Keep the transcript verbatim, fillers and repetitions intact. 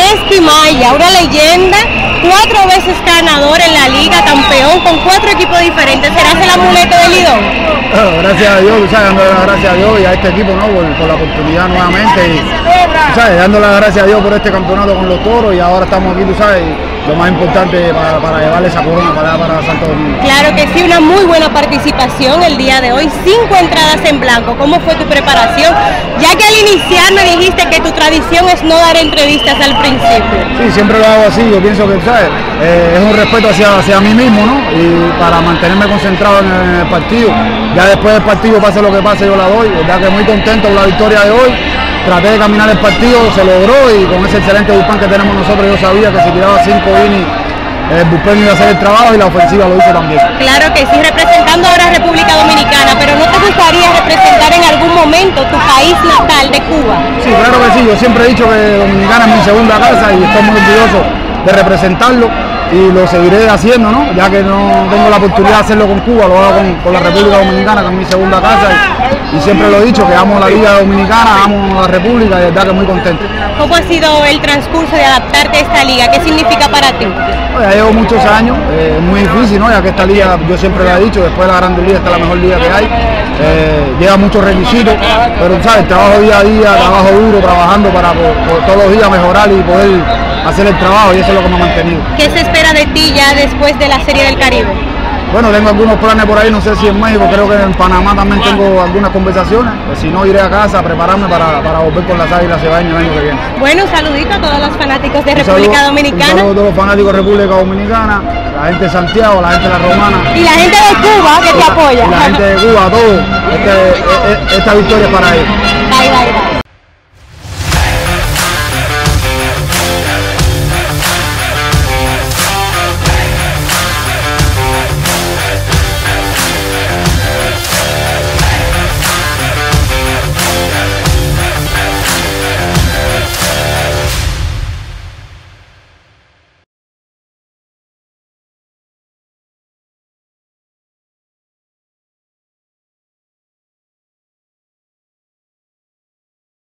Lesky Maya, una leyenda, cuatro veces ganador en la liga, campeón con cuatro equipos diferentes. ¿Serás el amuleto del Lidón? Bueno, gracias a Dios, ¿sabes? Dando las gracias a Dios y a este equipo, ¿no? Por, por la oportunidad nuevamente y, ¿sabes? Dando las gracias a Dios por este campeonato con los toros y ahora estamos aquí, tú sabes, lo más importante para, para llevarle esa corona para, para Santo Domingo. Claro que sí, una muy buena participación el día de hoy, cinco entradas en blanco. ¿Cómo fue tu preparación? Ya que al iniciar me dijiste que tu tradición es no dar entrevistas al principio. Sí, siempre lo hago así, yo pienso que, ¿sabes? Eh, es un respeto hacia, hacia mí mismo, ¿no? Y para mantenerme concentrado en el, en el partido. Ya después del partido, pase lo que pase, yo la doy. Verdad que muy contento con la victoria de hoy. Traté de caminar el partido, se logró y con ese excelente bullpen que tenemos nosotros, yo sabía que si tiraba cinco innings, el bullpen iba a hacer el trabajo y la ofensiva lo hizo también. Claro que sí, representando ahora a República Dominicana, pero ¿no te gustaría representar en algún momento tu país natal de Cuba? Sí, claro que sí, yo siempre he dicho que Dominicana es mi segunda casa y estoy muy orgulloso de representarlo y lo seguiré haciendo, ¿no? Ya que no tengo la oportunidad de hacerlo con Cuba, lo hago con, con la República Dominicana, que es mi segunda casa y, y siempre lo he dicho, que amo la Liga Dominicana, amo la República y de verdad que muy contento. ¿Cómo ha sido el transcurso de adaptarte a esta liga? ¿Qué significa para ti? Ya llevo muchos años, es eh, muy difícil, ¿no? Ya que esta liga, yo siempre lo he dicho, después de la Grande Liga, esta es la mejor liga que hay, eh, lleva muchos requisitos, pero sabes, trabajo día a día, trabajo duro, trabajando para por, por todos los días mejorar y poder hacer el trabajo y eso es lo que me ha mantenido. ¿Qué se espera de ti ya después de la Serie del Caribe? Bueno, tengo algunos planes por ahí, no sé si en México, creo que en Panamá también tengo algunas conversaciones, pues si no iré a casa a prepararme para, para volver con las Águilas Cibaeñas el año que viene. Bueno, un saludito a todos los fanáticos de Un República saludo, Dominicana. Un saludo a todos los fanáticos de República Dominicana, la gente de Santiago, la gente de La Romana. Y la gente de Cuba que te apoya. Y la gente de Cuba, todos. Este, esta victoria es para ellos. Bye, bye, bye.